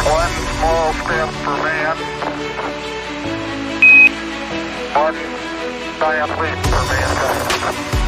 One small step for man, one giant leap for mankind.